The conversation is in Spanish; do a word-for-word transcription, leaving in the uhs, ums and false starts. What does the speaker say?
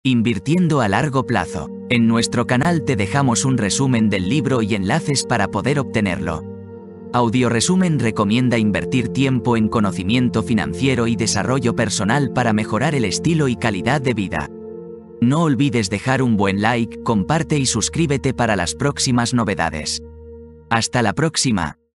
Invirtiendo a largo plazo. En nuestro canal te dejamos un resumen del libro y enlaces para poder obtenerlo. Audioresumen recomienda invertir tiempo en conocimiento financiero y desarrollo personal para mejorar el estilo y calidad de vida. No olvides dejar un buen like, comparte y suscríbete para las próximas novedades. Hasta la próxima.